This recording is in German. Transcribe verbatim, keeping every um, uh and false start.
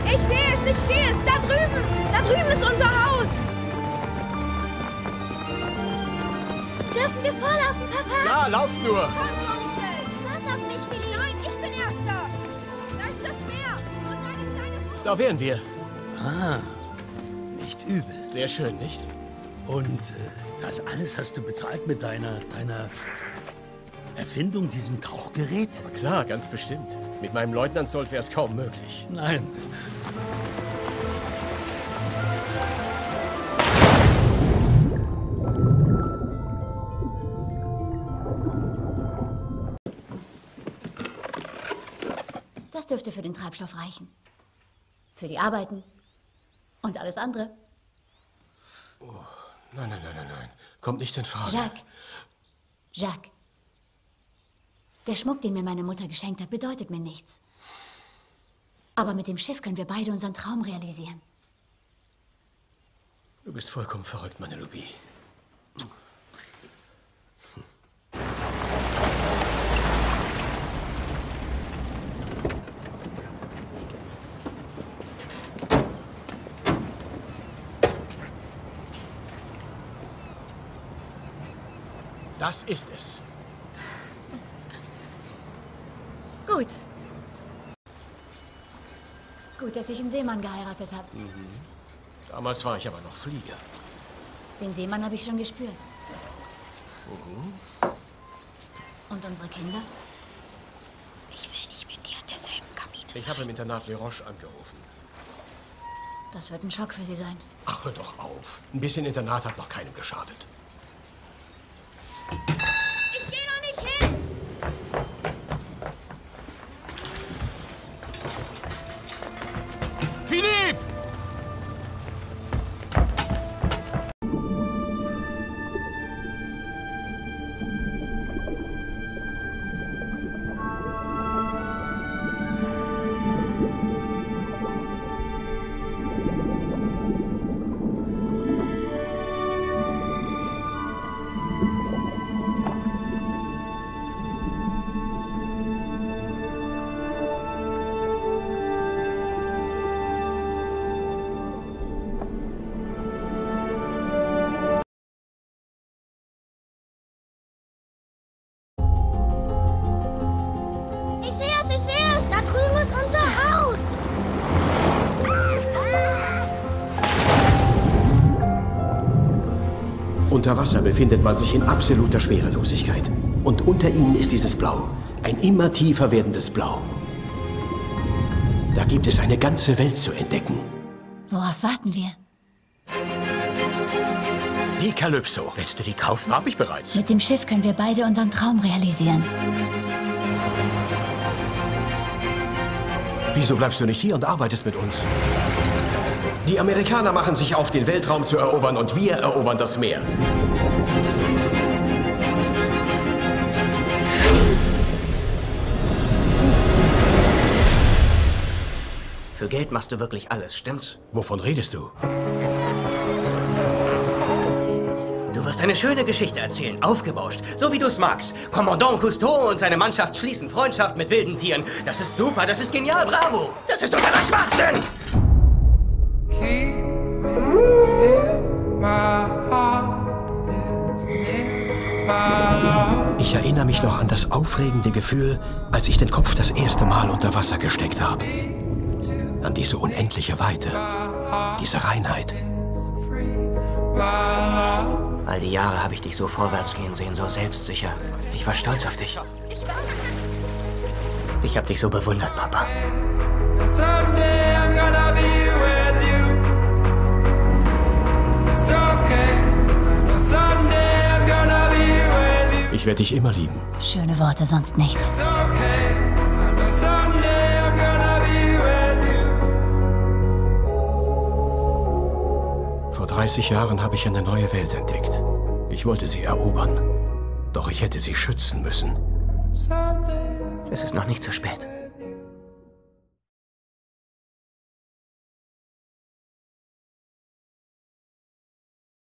Ich sehe es, ich sehe es. Da drüben. Da drüben ist unser Haus. Dürfen wir vorlaufen, Papa? Ja, lauf nur. Komm, Jean-Michel. Warte auf mich, Willi. Nein, ich bin Erster. Da ist das Meer. Und eine kleine Wohnung. Da wären wir. Ah, nicht übel. Sehr schön, nicht? Und äh, das alles hast du bezahlt mit deiner, deiner Erfindung, diesem Tauchgerät? Aber klar, ganz bestimmt. Mit meinem Leutnantsold wäre es kaum möglich. Nein. Das dürfte für den Treibstoff reichen. Für die Arbeiten und alles andere. Oh, nein, nein, nein, nein, nein. Kommt nicht in Frage. Jacques. Jacques. Der Schmuck, den mir meine Mutter geschenkt hat, bedeutet mir nichts. Aber mit dem Schiff können wir beide unseren Traum realisieren. Du bist vollkommen verrückt, meine Lubie. Das ist es. Gut. Gut, dass ich einen Seemann geheiratet habe. Mhm. Damals war ich aber noch Flieger. Den Seemann habe ich schon gespürt. Mhm. Und unsere Kinder? Ich will nicht mit dir in derselben Kabine sein. Ich habe im Internat Le Roche angerufen. Das wird ein Schock für Sie sein. Ach, hör doch auf. Ein bisschen Internat hat noch keinem geschadet. Ich gehe noch nicht hin. Philipp! Ich sehe es, ich sehe es. Da drüben ist unser Haus. Unter Wasser befindet man sich in absoluter Schwerelosigkeit. Und unter ihnen ist dieses Blau. Ein immer tiefer werdendes Blau. Da gibt es eine ganze Welt zu entdecken. Worauf warten wir? Die Calypso. Willst du die kaufen? Hab ich bereits. Mit dem Schiff können wir beide unseren Traum realisieren. Wieso bleibst du nicht hier und arbeitest mit uns? Die Amerikaner machen sich auf, den Weltraum zu erobern, und wir erobern das Meer. Für Geld machst du wirklich alles, stimmt's? Wovon redest du? Du wirst eine schöne Geschichte erzählen, aufgebauscht, so wie du es magst. Kommandant Cousteau und seine Mannschaft schließen Freundschaft mit wilden Tieren. Das ist super, das ist genial, bravo! Das ist totaler Schwachsinn! Ich erinnere mich noch an das aufregende Gefühl, als ich den Kopf das erste Mal unter Wasser gesteckt habe. An diese unendliche Weite, diese Reinheit. All die Jahre habe ich dich so vorwärts gehen sehen, so selbstsicher. Ich war stolz auf dich. Ich habe dich so bewundert, Papa. Ich werde dich immer lieben. Schöne Worte, sonst nichts. Vor dreißig Jahren habe ich eine neue Welt entdeckt. Ich wollte sie erobern. Doch ich hätte sie schützen müssen. Es ist noch nicht zu spät.